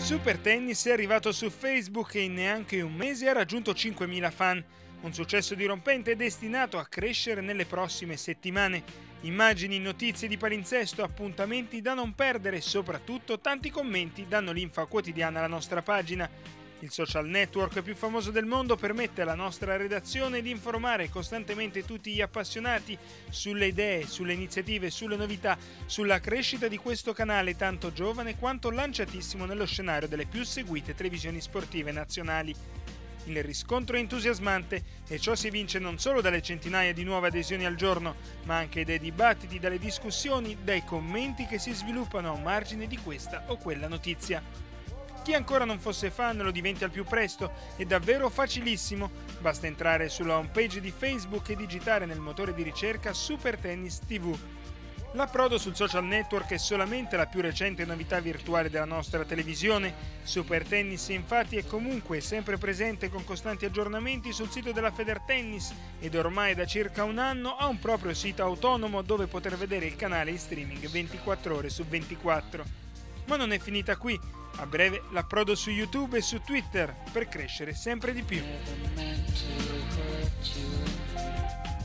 Super Tennis è arrivato su Facebook e in neanche un mese ha raggiunto 5.000 fan. Un successo dirompente destinato a crescere nelle prossime settimane. Immagini, notizie di palinsesto, appuntamenti da non perdere e soprattutto tanti commenti danno linfa quotidiana alla nostra pagina. Il social network più famoso del mondo permette alla nostra redazione di informare costantemente tutti gli appassionati sulle idee, sulle iniziative, sulle novità, sulla crescita di questo canale tanto giovane quanto lanciatissimo nello scenario delle più seguite televisioni sportive nazionali. Il riscontro è entusiasmante e ciò si evince non solo dalle centinaia di nuove adesioni al giorno, ma anche dai dibattiti, dalle discussioni, dai commenti che si sviluppano a margine di questa o quella notizia. Chi ancora non fosse fan lo diventi al più presto, è davvero facilissimo, basta entrare sulla homepage di Facebook e digitare nel motore di ricerca Super Tennis TV. L'approdo sul social network è solamente la più recente novità virtuale della nostra televisione. Super Tennis infatti è comunque sempre presente con costanti aggiornamenti sul sito della Federtennis ed ormai da circa un anno ha un proprio sito autonomo dove poter vedere il canale in streaming 24 ore su 24. Ma non è finita qui. A breve l'approdo su YouTube e su Twitter per crescere sempre di più.